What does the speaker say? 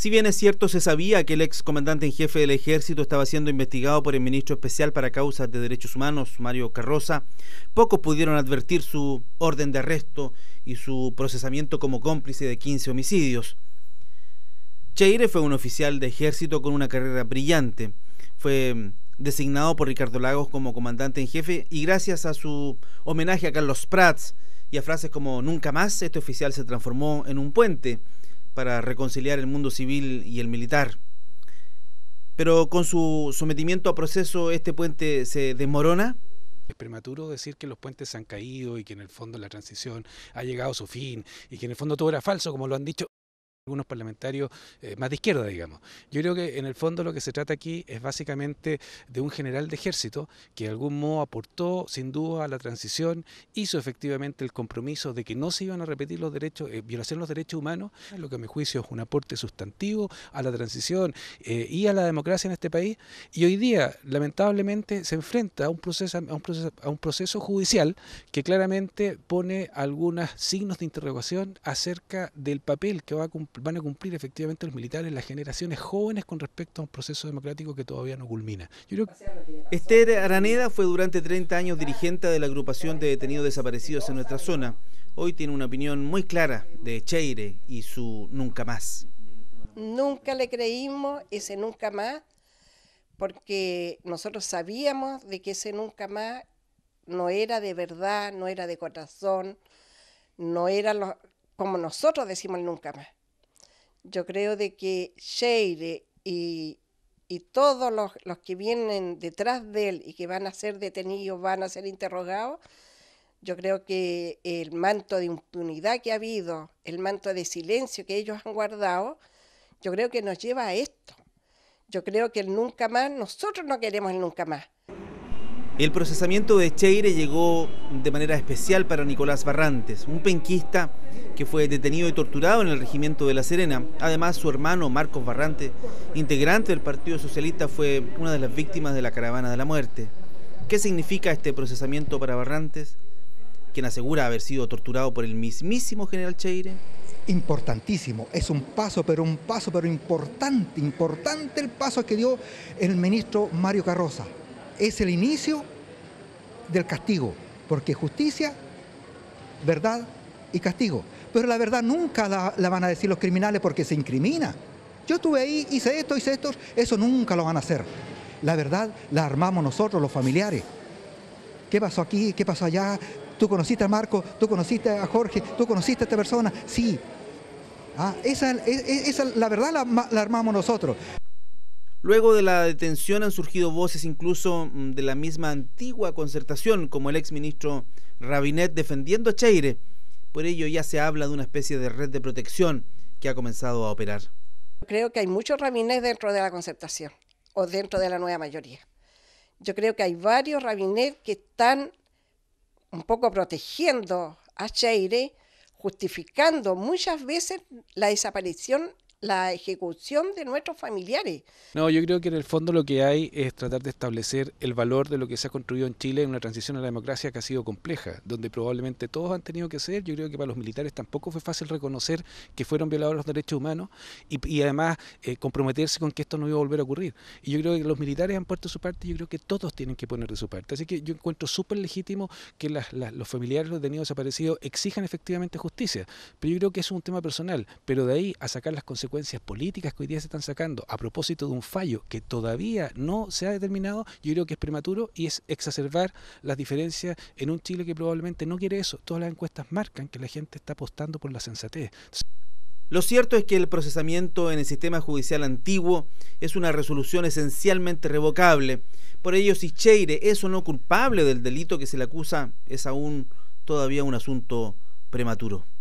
Si bien es cierto, se sabía que el ex comandante en jefe del ejército estaba siendo investigado por el ministro especial para causas de derechos humanos, Mario Carroza, pocos pudieron advertir su orden de arresto y su procesamiento como cómplice de 15 homicidios. Cheire fue un oficial de ejército con una carrera brillante. Fue designado por Ricardo Lagos como comandante en jefe y gracias a su homenaje a Carlos Prats y a frases como "nunca más", este oficial se transformó en un puente para reconciliar el mundo civil y el militar. Pero con su sometimiento a proceso, ¿este puente se desmorona? Es prematuro decir que los puentes se han caído y que en el fondo la transición ha llegado a su fin y que en el fondo todo era falso, como lo han dicho algunos parlamentarios más de izquierda, digamos. Yo creo que en el fondo lo que se trata aquí es básicamente de un general de ejército que de algún modo aportó sin duda a la transición, hizo efectivamente el compromiso de que no se iban a repetir los derechos, violación de los derechos humanos, lo que a mi juicio es un aporte sustantivo a la transición y a la democracia en este país, y hoy día lamentablemente se enfrenta a un proceso judicial que claramente pone algunos signos de interrogación acerca del papel que van a cumplir efectivamente los militares, las generaciones jóvenes con respecto a un proceso democrático que todavía no culmina. Esther Araneda fue durante 30 años dirigente de la agrupación de detenidos desaparecidos en nuestra zona. Hoy tiene una opinión muy clara de Cheire y su nunca más. Nunca le creímos ese nunca más, porque nosotros sabíamos de que ese nunca más no era de verdad, no era de corazón, no era como nosotros decimos el nunca más. Yo creo de que Cheire y todos los que vienen detrás de él y que van a ser detenidos, van a ser interrogados, yo creo que el manto de impunidad que ha habido, el manto de silencio que ellos han guardado, yo creo que nos lleva a esto. Yo creo que el nunca más, nosotros no queremos el nunca más. El procesamiento de Cheire llegó de manera especial para Nicolás Barrantes, un penquista que fue detenido y torturado en el regimiento de La Serena. Además, su hermano Marcos Barrantes, integrante del Partido Socialista, fue una de las víctimas de la caravana de la muerte. ¿Qué significa este procesamiento para Barrantes, quien asegura haber sido torturado por el mismísimo general Cheire? Importantísimo, es un paso pero importante el paso que dio el ministro Mario Carroza. Es el inicio del castigo, porque justicia, verdad y castigo. Pero la verdad nunca la van a decir los criminales porque se incrimina. Yo estuve ahí, hice esto, eso nunca lo van a hacer. La verdad la armamos nosotros, los familiares. ¿Qué pasó aquí? ¿Qué pasó allá? ¿Tú conociste a Marco? ¿Tú conociste a Jorge? ¿Tú conociste a esta persona? Sí. Esa la verdad la armamos nosotros. Luego de la detención han surgido voces incluso de la misma antigua Concertación, como el exministro Rabinet defendiendo a Cheire. Por ello ya se habla de una especie de red de protección que ha comenzado a operar. Creo que hay muchos Rabinet dentro de la Concertación o dentro de la nueva mayoría. Yo creo que hay varios Rabinet que están un poco protegiendo a Cheire, justificando muchas veces la desaparición, la ejecución de nuestros familiares. No, yo creo que en el fondo lo que hay es tratar de establecer el valor de lo que se ha construido en Chile en una transición a la democracia que ha sido compleja, donde probablemente todos han tenido que ceder. Yo creo que para los militares tampoco fue fácil reconocer que fueron violados los derechos humanos y además comprometerse con que esto no iba a volver a ocurrir. Y yo creo que los militares han puesto su parte y yo creo que todos tienen que poner de su parte. Así que yo encuentro súper legítimo que los familiares de los detenidos desaparecidos exijan efectivamente justicia. Pero yo creo que eso es un tema personal. Pero de ahí a sacar las consecuencias políticas que hoy día se están sacando a propósito de un fallo que todavía no se ha determinado, yo creo que es prematuro y es exacerbar las diferencias en un Chile que probablemente no quiere eso. Todas las encuestas marcan que la gente está apostando por la sensatez. Lo cierto es que el procesamiento en el sistema judicial antiguo es una resolución esencialmente revocable. Por ello, si Cheire es o no culpable del delito que se le acusa, es aún todavía un asunto prematuro.